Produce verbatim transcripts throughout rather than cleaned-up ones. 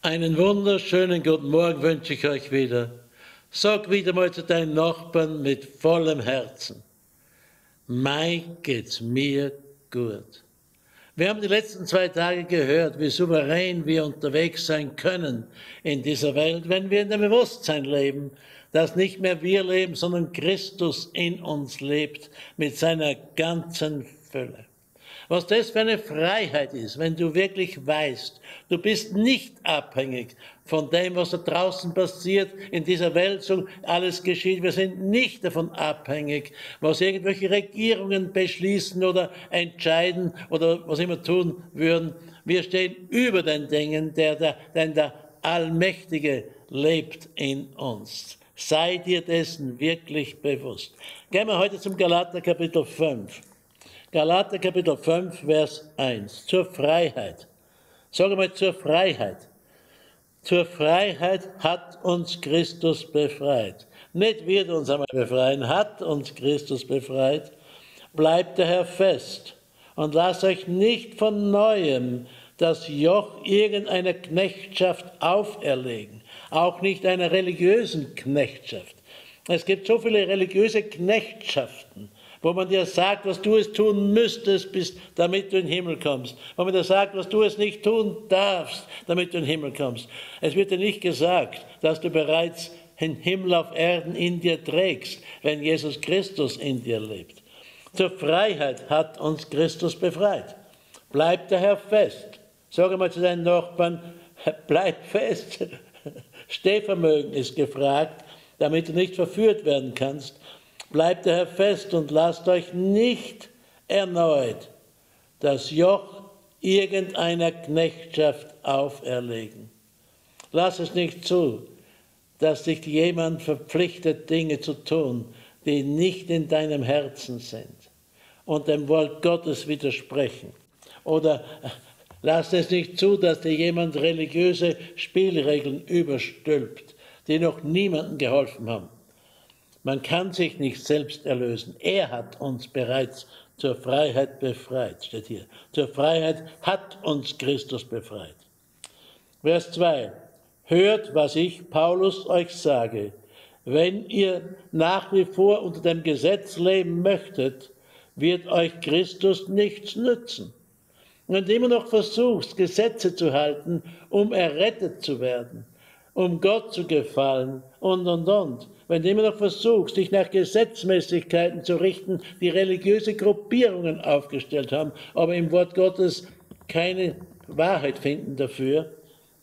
Einen wunderschönen guten Morgen wünsche ich euch wieder. Sag wieder mal zu deinen Nachbarn mit vollem Herzen: Mei, geht's mir gut. Wir haben die letzten zwei Tage gehört, wie souverän wir unterwegs sein können in dieser Welt, wenn wir in dem Bewusstsein leben, dass nicht mehr wir leben, sondern Christus in uns lebt mit seiner ganzen Fülle. Was das für eine Freiheit ist, wenn du wirklich weißt, du bist nicht abhängig von dem, was da draußen passiert, in dieser Welt so alles geschieht. Wir sind nicht davon abhängig, was irgendwelche Regierungen beschließen oder entscheiden oder was immer tun würden. Wir stehen über den Dingen, der, der, denn der Allmächtige lebt in uns. Sei dir dessen wirklich bewusst. Gehen wir heute zum Galater Kapitel fünf. Galater Kapitel fünf, Vers eins. Zur Freiheit. Sag mal, zur Freiheit. Zur Freiheit hat uns Christus befreit. Nicht wird uns einmal befreien, hat uns Christus befreit. Bleibt daher fest und lasst euch nicht von Neuem das Joch irgendeiner Knechtschaft auferlegen, auch nicht einer religiösen Knechtschaft. Es gibt so viele religiöse Knechtschaften, wo man dir sagt, was du es tun müsstest, bis, damit du in den Himmel kommst. Wo man dir sagt, was du es nicht tun darfst, damit du in den Himmel kommst. Es wird dir nicht gesagt, dass du bereits den Himmel auf Erden in dir trägst, wenn Jesus Christus in dir lebt. Zur Freiheit hat uns Christus befreit. Bleib daher fest. Sag einmal zu deinen Nachbarn: Bleib fest. Stehvermögen ist gefragt, damit du nicht verführt werden kannst. Bleibt daher fest und lasst euch nicht erneut das Joch irgendeiner Knechtschaft auferlegen. Lass es nicht zu, dass dich jemand verpflichtet, Dinge zu tun, die nicht in deinem Herzen sind und dem Wort Gottes widersprechen. Oder lass es nicht zu, dass dir jemand religiöse Spielregeln überstülpt, die noch niemandem geholfen haben. Man kann sich nicht selbst erlösen. Er hat uns bereits zur Freiheit befreit, steht hier. Zur Freiheit hat uns Christus befreit. Vers zwei. Hört, was ich, Paulus, euch sage. Wenn ihr nach wie vor unter dem Gesetz leben möchtet, wird euch Christus nichts nützen. Und wenn du immer noch versuchst, Gesetze zu halten, um errettet zu werden, um Gott zu gefallen und, und, und, wenn du immer noch versuchst, dich nach Gesetzmäßigkeiten zu richten, die religiöse Gruppierungen aufgestellt haben, aber im Wort Gottes keine Wahrheit finden dafür,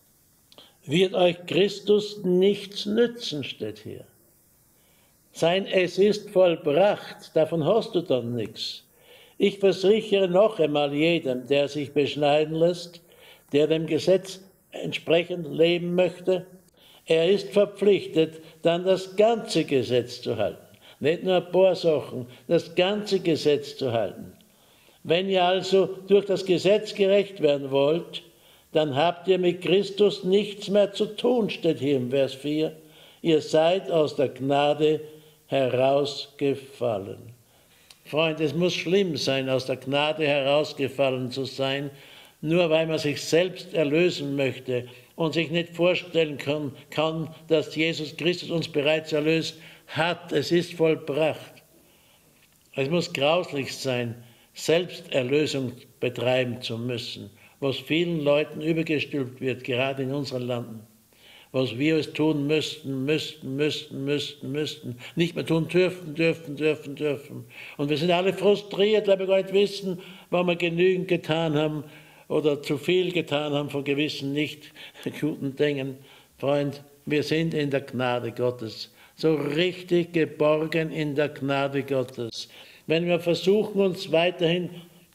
wird euch Christus nichts nützen, steht hier. Sein Es ist vollbracht, davon hast du dann nichts. Ich versichere noch einmal jedem, der sich beschneiden lässt, der dem Gesetz entsprechend leben möchte, er ist verpflichtet, dann das ganze Gesetz zu halten. Nicht nur ein paar Sachen, das ganze Gesetz zu halten. Wenn ihr also durch das Gesetz gerecht werden wollt, dann habt ihr mit Christus nichts mehr zu tun, steht hier im Vers vier. Ihr seid aus der Gnade herausgefallen. Freund, es muss schlimm sein, aus der Gnade herausgefallen zu sein, nur weil man sich selbst erlösen möchte und sich nicht vorstellen kann, kann, dass Jesus Christus uns bereits erlöst hat. Es ist vollbracht. Es muss grauslich sein, Selbsterlösung betreiben zu müssen, was vielen Leuten übergestülpt wird, gerade in unseren Landen. Was wir es tun müssten, müssten, müssten, müssten, müssten, nicht mehr tun dürfen, dürfen, dürfen, dürfen. Und wir sind alle frustriert, weil wir gar nicht wissen, wann wir genügend getan haben oder zu viel getan haben von gewissen nicht guten Dingen. Freund, wir sind in der Gnade Gottes, so richtig geborgen in der Gnade Gottes. Wenn wir versuchen, uns weiterhin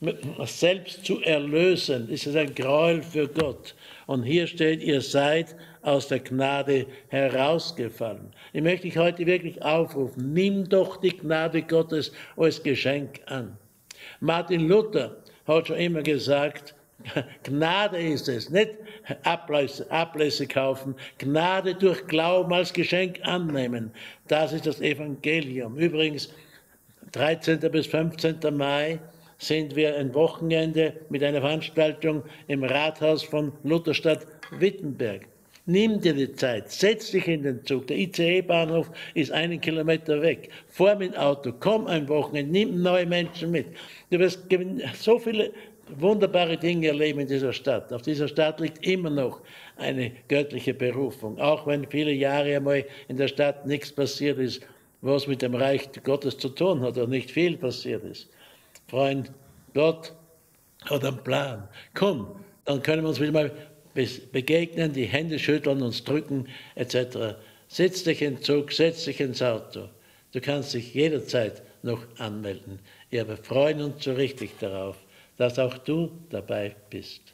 selbst zu erlösen, ist es ein Gräuel für Gott. Und hier steht, ihr seid aus der Gnade herausgefallen. Ich möchte dich heute wirklich aufrufen, nimm doch die Gnade Gottes als Geschenk an. Martin Luther hat schon immer gesagt, Gnade ist es, nicht Ablässe, Ablässe kaufen, Gnade durch Glauben als Geschenk annehmen. Das ist das Evangelium. Übrigens, dreizehnten bis fünfzehnten Mai sind wir ein Wochenende mit einer Veranstaltung im Rathaus von Lutherstadt Wittenberg. Nimm dir die Zeit, setz dich in den Zug. Der I C E-Bahnhof ist einen Kilometer weg. Fahr mit dem Auto, komm ein Wochenende, nimm neue Menschen mit. Du wirst so viele wunderbare Dinge erleben in dieser Stadt. Auf dieser Stadt liegt immer noch eine göttliche Berufung. Auch wenn viele Jahre einmal in der Stadt nichts passiert ist, was mit dem Reich Gottes zu tun hat oder nicht viel passiert ist. Freund, Gott hat einen Plan. Komm, dann können wir uns wieder mal begegnen, die Hände schütteln, uns drücken, et cetera. Setz dich in den Zug, setz dich ins Auto. Du kannst dich jederzeit noch anmelden. Wir freuen uns so richtig darauf, dass auch du dabei bist.